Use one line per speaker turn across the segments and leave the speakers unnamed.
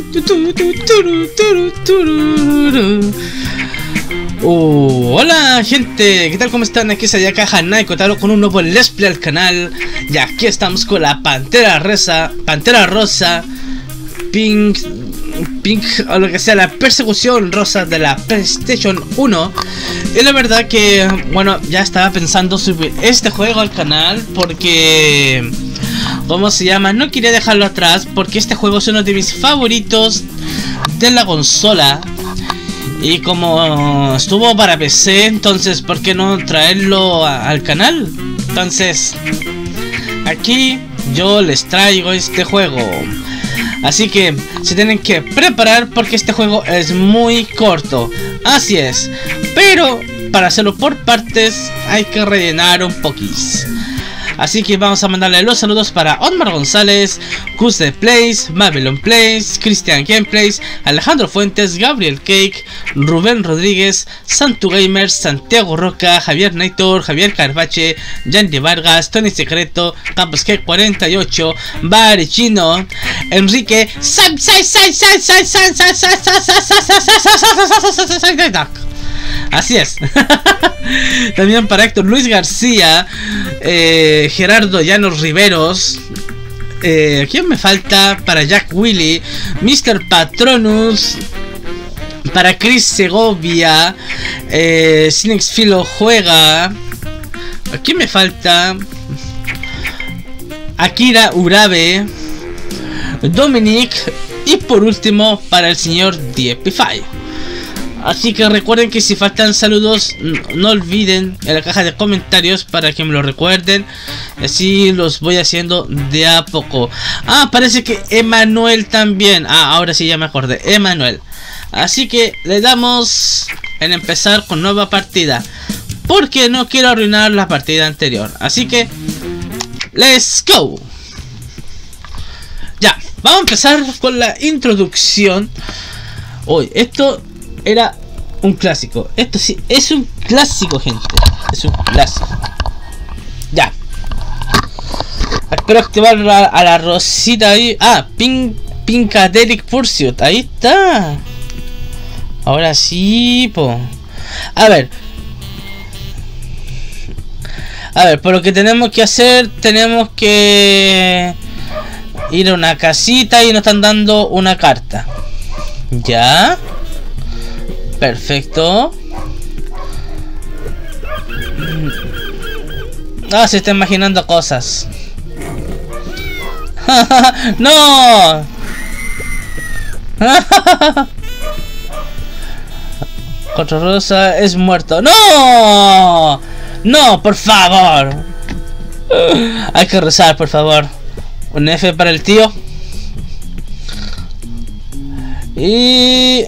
Hola gente, ¿qué tal? ¿Cómo están? Aquí es Ayaka Hanai Kotaro con un nuevo Let's Play al canal. Y aquí estamos con la Pantera Rosa, Pink, o lo que sea, la persecución rosa de la PlayStation 1. Y la verdad que, bueno, ya estaba pensando subir este juego al canal porque, ¿cómo se llama? No quería dejarlo atrás porque este juego es uno de mis favoritos de la consola. Y como estuvo para PC, entonces ¿por qué no traerlo al canal? Entonces, aquí yo les traigo este juego. Así que se tienen que preparar porque este juego es muy corto. Así es. Pero para hacerlo por partes hay que rellenar un poquís. Así que vamos a mandarle los saludos para Otmar González, Gus de Plays, Babylon Plays, Cristian Gameplays, Alejandro Fuentes, Gabriel Cake, Rubén Rodríguez, Santu Gamers, Santiago Roca, Javier Naitor, Javier Carvache, Yandy Vargas, Tony Secreto, Campos G48, Barichino, Enrique, así es. También para Héctor Luis García, Gerardo Llanos Riveros, ¿quién me falta? Para Jack Willy, Mr. Patronus, para Chris Segovia, Cinex Filo Juega, ¿quién me falta? Akira Urabe, Dominic y por último para el señor Diepify. Así que recuerden que si faltan saludos, no olviden en la caja de comentarios para que me lo recuerden. Así los voy haciendo de a poco. Ah, parece que Emanuel también. Ah, ahora sí ya me acordé, Emanuel. Así que le damos en empezar con nueva partida, porque no quiero arruinar la partida anterior. Así que, let's go. Ya, vamos a empezar con la introducción. Uy, esto era un clásico. Esto sí es un clásico, gente. Es un clásico. Ya. Espero activar a la rosita ahí. Ah, Pinkadelic Pursuit. Ahí está. Ahora sí, po. A ver, por lo que tenemos que hacer, tenemos que ir a una casita y nos están dando una carta. Ya. Perfecto. Ah, se está imaginando cosas. ¡No! Contra Rosa es muerto. ¡No! ¡No, por favor! Hay que rezar, por favor. Un F para el tío. Y...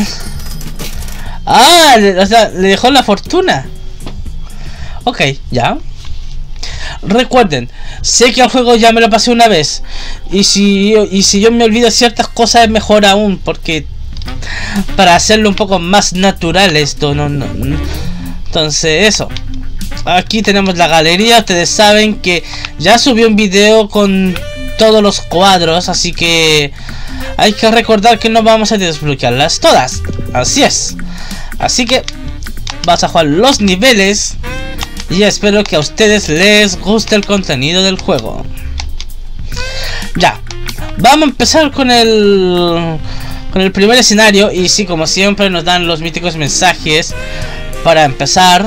ah, o sea, le dejó la fortuna. Ok, ya. Recuerden, sé que el juego ya me lo pasé una vez. Y si yo me olvido ciertas cosas es mejor aún, porque para hacerlo un poco más natural esto, no. Entonces eso. Aquí tenemos la galería. Ustedes saben que ya subí un video con todos los cuadros, así que hay que recordar que no vamos a desbloquearlas todas. Así es. Así que vas a jugar los niveles y espero que a ustedes les guste el contenido del juego. Ya, vamos a empezar con el primer escenario. Y sí, como siempre nos dan los míticos mensajes para empezar.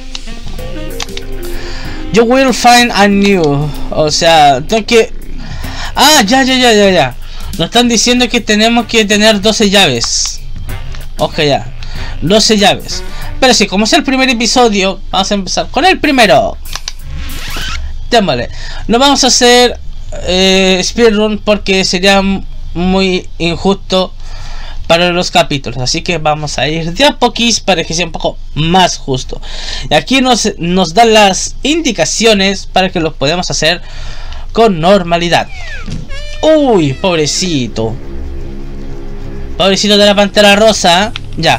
You will find a new. O sea, tengo que... ah, ya. Nos están diciendo que tenemos que tener 12 llaves. Ok, ya. 12 llaves. Pero sí, como es el primer episodio, vamos a empezar con el primero. Démosle. No vamos a hacer speedrun porque sería muy injusto para los capítulos. Así que vamos a ir de a poquís para que sea un poco más justo. Y aquí nos dan las indicaciones para que lo podamos hacer con normalidad. Uy, pobrecito. Pobrecito de la Pantera Rosa. Ya.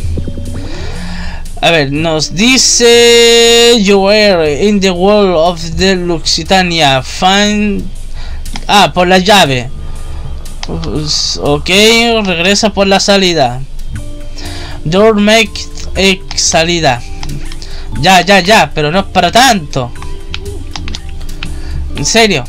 A ver, nos dice: you were in the world of the Luxitania. Find... ah, por la llave. Ok, regresa por la salida. Door make salida. Ya, pero no es para tanto. En serio.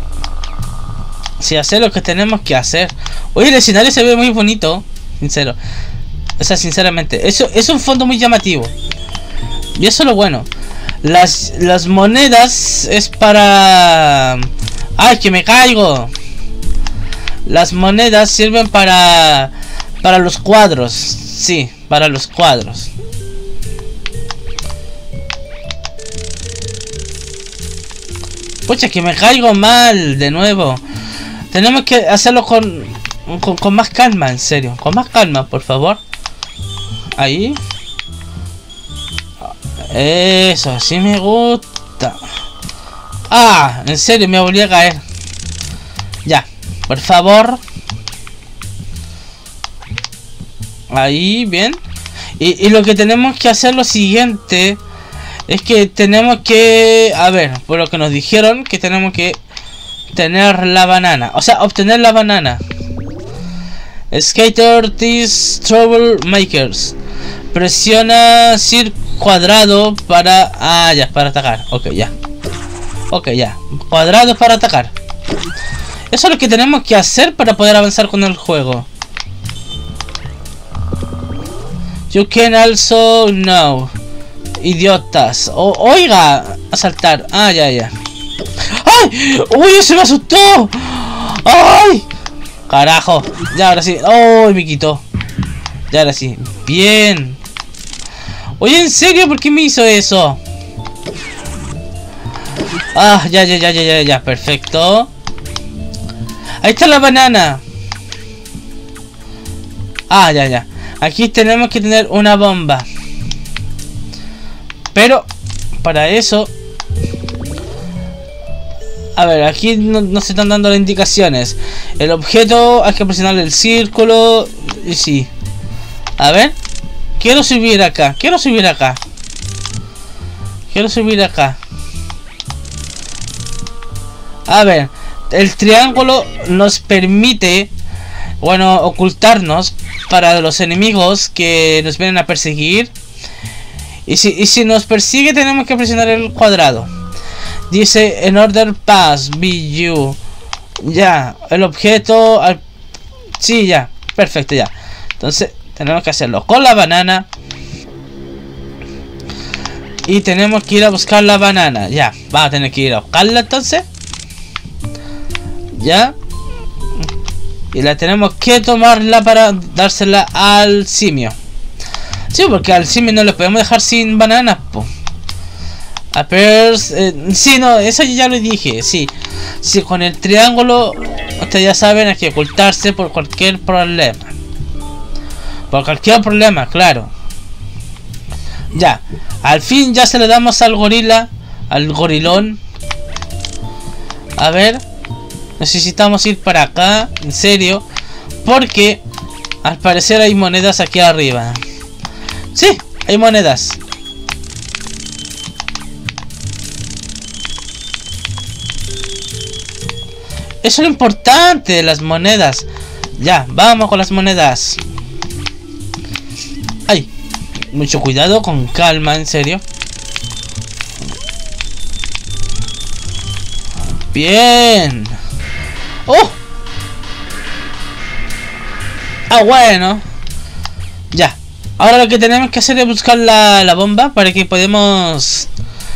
Si hacer lo que tenemos que hacer. Oye, el escenario se ve muy bonito. Sincero. O sea, sinceramente. Eso es un fondo muy llamativo. Y eso es lo bueno. Las monedas es para... ¡Ay, que me caigo! Las monedas sirven para los cuadros. Sí, para los cuadros. Pucha, que me caigo mal de nuevo. Tenemos que hacerlo con más calma, en serio. Con más calma, por favor. Ahí. Eso, así me gusta. Ah, en serio, me volví a caer. Ya, por favor. Ahí, bien. Y lo que tenemos que hacer lo siguiente es que tenemos que... A ver, por lo que nos dijeron, que tenemos que tener la banana. O sea, obtener la banana. Skater these troublemakers. Presiona circo cuadrado para... Ah, ya, para atacar. Ok, ya. Ok, ya. Cuadrado para atacar. Eso es lo que tenemos que hacer para poder avanzar con el juego. You can also... No. Idiotas. Oiga, a saltar. Ah, ya. ¡Ay! ¡Uy, se me asustó! ¡Ay! Carajo. Ya, ahora sí. ¡Oh, me quitó! Ya, ahora sí. Bien. Oye, ¿en serio? ¿Por qué me hizo eso? Ah, ya. Perfecto. Ahí está la banana. Ah, ya. Aquí tenemos que tener una bomba. Pero para eso... A ver, aquí no se están dando las indicaciones. El objeto hay que presionar el círculo. Y sí. A ver. Quiero subir acá. A ver. El triángulo nos permite... Bueno, ocultarnos para los enemigos que nos vienen a perseguir. Y si nos persigue tenemos que presionar el cuadrado. Dice en order pass be you. Ya, el objeto sí, ya, perfecto, ya. Entonces tenemos que hacerlo con la banana. Y tenemos que ir a buscar la banana. Ya, vamos a tener que ir a buscarla entonces. Ya. Y la tenemos que tomarla para dársela al simio. Sí, porque al simio no le podemos dejar sin bananas, po. Sí, no, eso ya lo dije, sí. Sí, con el triángulo, ustedes ya saben, hay que ocultarse por cualquier problema. Por cualquier problema, claro. Ya, al fin ya se le damos al gorila, al gorilón. A ver, necesitamos ir para acá, en serio. Porque al parecer hay monedas aquí arriba. Sí, hay monedas. Eso es lo importante de las monedas. Ya, vamos con las monedas. Ay, mucho cuidado, con calma, en serio. Bien. ¡Oh! Ah, bueno. Ya. Ahora lo que tenemos que hacer es buscar la bomba para que podamos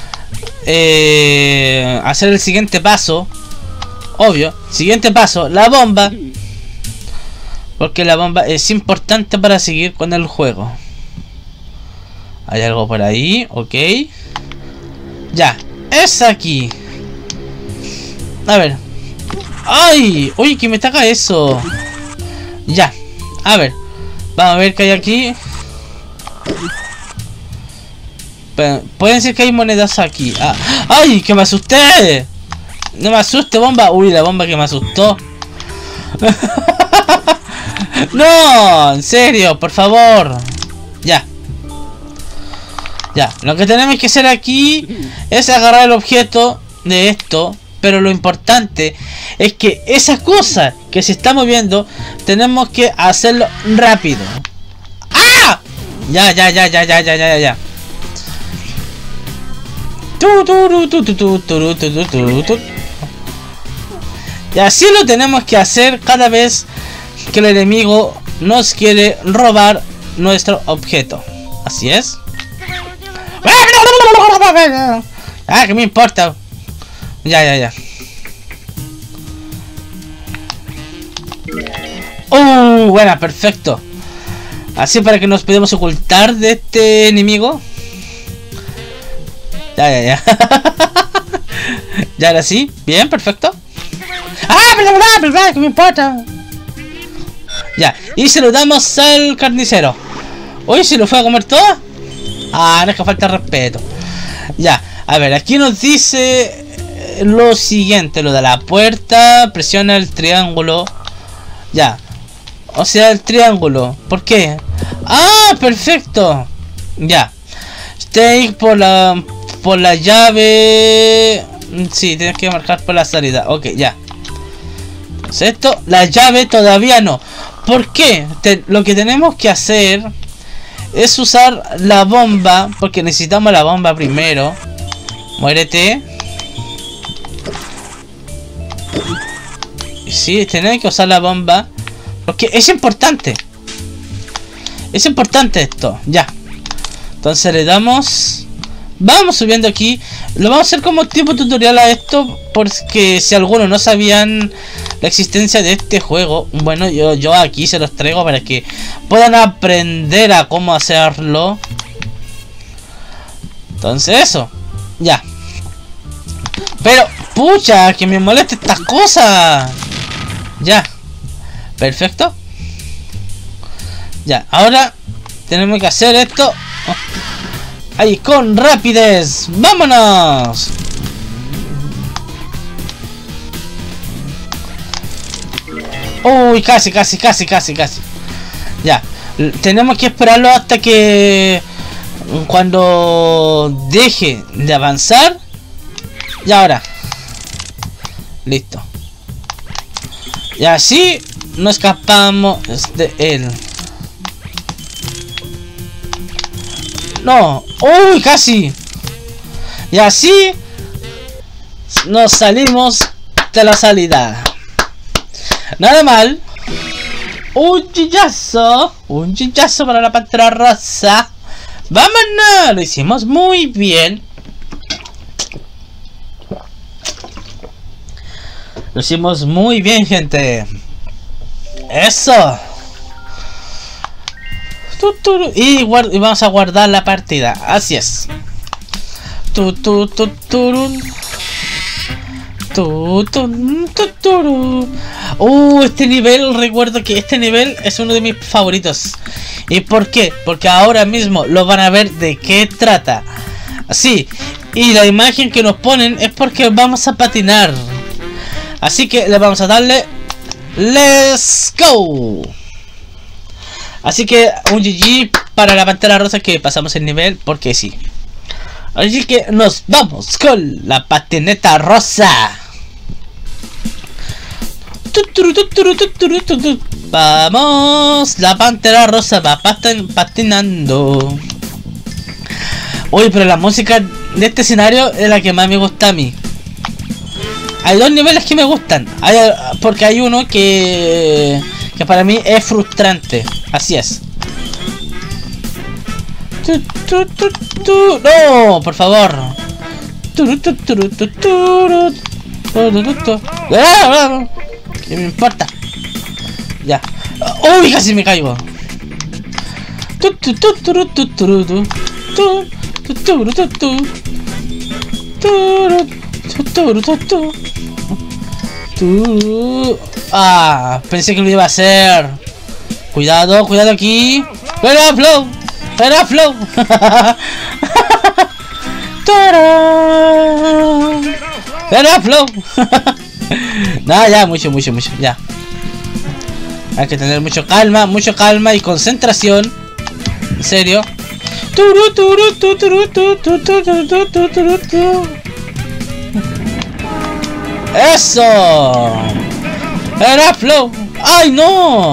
hacer el siguiente paso. Obvio, siguiente paso, la bomba. Porque la bomba es importante para seguir con el juego. Hay algo por ahí, ok. Ya, es aquí. A ver. ¡Ay! ¡Uy, que me taca eso! Ya, a ver. Vamos a ver qué hay aquí. Pueden ser que hay monedas aquí. Ah. ¡Ay! ¡Que me asusté! No me asuste, bomba. Uy, la bomba que me asustó. No, en serio, por favor. Ya. Ya, lo que tenemos que hacer aquí es agarrar el objeto de esto. Pero lo importante es que esa cosa que se está moviendo tenemos que hacerlo rápido. ¡Ah! Ya. Y así lo tenemos que hacer cada vez que el enemigo nos quiere robar nuestro objeto. Así es. Ah, que me importa. Ya. Buena, perfecto. Así para que nos podamos ocultar de este enemigo. Ya. Ya ahora sí, bien, perfecto. Que me importa. Ya, y se lo damos al carnicero. Uy, ¿se lo fue a comer todo? Ah, no es que falta respeto. Ya, a ver, aquí nos dice lo siguiente, lo de la puerta, presiona el triángulo. Ya, o sea, el triángulo. ¿Por qué? Ah, perfecto. Ya, stay por la llave. Sí, tienes que marcar por la salida. Ok, ya. Entonces esto, la llave todavía no. ¿Por qué? Lo que tenemos que hacer es usar la bomba, porque necesitamos la bomba primero. Muérete. Sí, tenemos que usar la bomba, porque es importante. Es importante esto, ya. Entonces le damos. Vamos subiendo aquí. Lo vamos a hacer como tipo tutorial a esto, porque si algunos no sabían la existencia de este juego, bueno, yo aquí se los traigo para que puedan aprender a cómo hacerlo. Entonces eso, ya. Pero, pucha, que me moleste estas cosas. Ya, perfecto. Ya, ahora tenemos que hacer esto. Ahí, con rapidez. ¡Vámonos! Uy, casi. Ya, tenemos que esperarlo hasta que cuando deje de avanzar. Y ahora. Listo. Y así no escapamos de él. No. Uy, casi. Y así nos salimos de la salida. Nada mal. Un chillazo para la Pantera Rosa. ¡Vámonos! Lo hicimos muy bien. Lo hicimos muy bien, gente. Eso. Y vamos a guardar la partida. Así es. Este nivel, recuerdo que este nivel es uno de mis favoritos. ¿Y por qué? Porque ahora mismo lo van a ver de qué trata. Así. Y la imagen que nos ponen es porque vamos a patinar. Así que le vamos a darle ¡Let's go! Así que un GG para la Pantera Rosa, que pasamos el nivel porque sí. Así que nos vamos con la patineta rosa. Vamos, la Pantera Rosa va patinando. Uy, pero la música de este escenario es la que más me gusta a mí. Hay dos niveles que me gustan. Porque hay uno que para mí es frustrante. Así es. No, por favor. ¿Qué me importa? Ya. Uy, casi me caigo. Ah, pensé que lo iba a hacer. Cuidado, cuidado aquí. Espera, flow. Espera, flow. Espera, flow. Nada, ya, mucho, ya. Hay que tener mucha calma y concentración. En serio. ¡Eso! ¡Era flow! ¡Ay, no!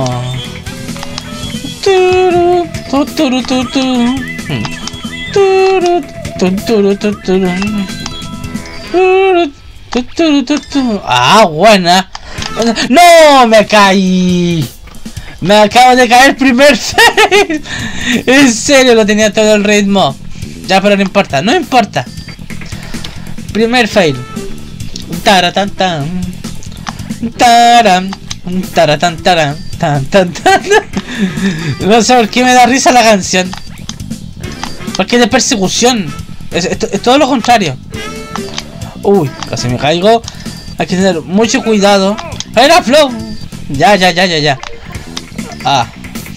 ¡Ah, buena! ¡No! ¡Me caí! ¡Me acabo de caer primer fail! En serio, lo tenía todo el ritmo. Ya, pero no importa, no importa. Primer fail. Taratán. Taran. Taratán, taran. Tan, tan, tan. No sé por qué me da risa la canción. Porque es de persecución. Es todo lo contrario. Uy, casi me caigo. Hay que tener mucho cuidado. ¡Era flow! Ya. Ah.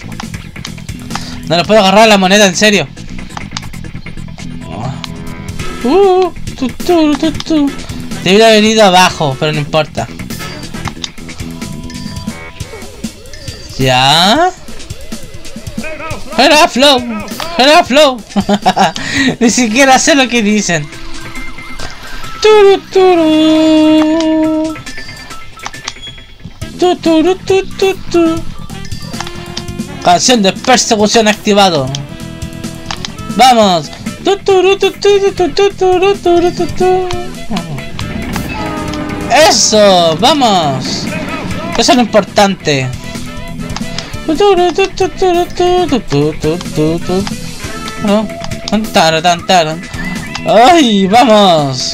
No le puedo agarrar la moneda, en serio. Debería haber ido abajo, pero no importa. Ya. Era flow. Ni siquiera sé lo que dicen. Canción de persecución activado. Vamos. Eso, vamos. Eso es lo importante. Ay, vamos.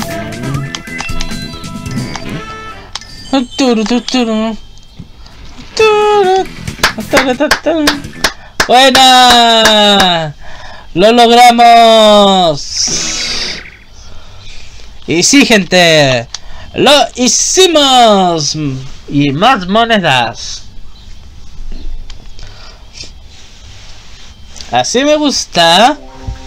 Buena. Lo logramos. Y sí, gente, lo hicimos. Y más monedas. Así me gusta.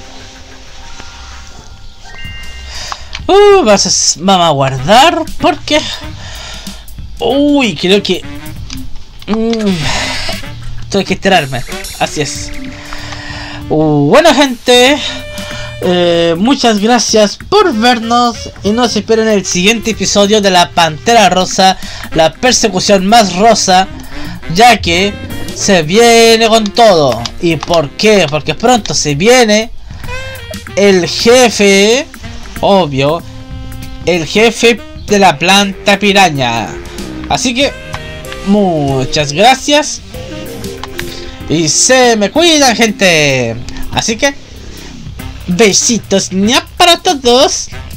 Vamos a guardar porque... Uy, creo que... tengo que estirarme. Así es. Bueno, gente, muchas gracias por vernos y nos esperen en el siguiente episodio de la Pantera Rosa, la persecución más rosa, ya que se viene con todo. ¿Y por qué? Porque pronto se viene el jefe, obvio, el jefe de la planta piraña. Así que muchas gracias y se me cuidan, gente. Así que besitos ña para todos.